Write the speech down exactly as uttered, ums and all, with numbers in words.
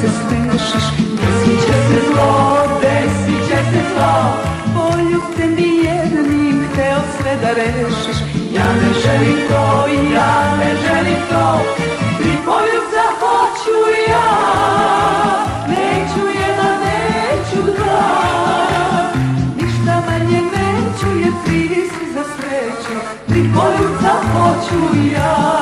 se stešiš, desit će se zlo, desit će se zlo. Poljubce mi jednim hteo sve da rešiš, ja ne želim to, ja ne želim to. Tri poljubca hoću ja, neću jedan, neću dva. Ništa manje neću jer tri su za sreću, tri poljubca hoću ja.